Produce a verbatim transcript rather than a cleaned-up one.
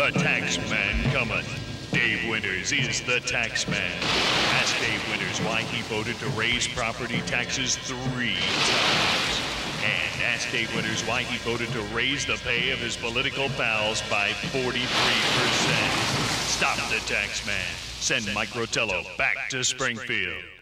The Taxman cometh. Dave Winters is the Taxman. Ask Dave Winters why he voted to raise property taxes three times. And ask Dave Winters why he voted to raise the pay of his political pals by forty-three percent. Stop the Taxman. Send Mike Rotello back to Springfield.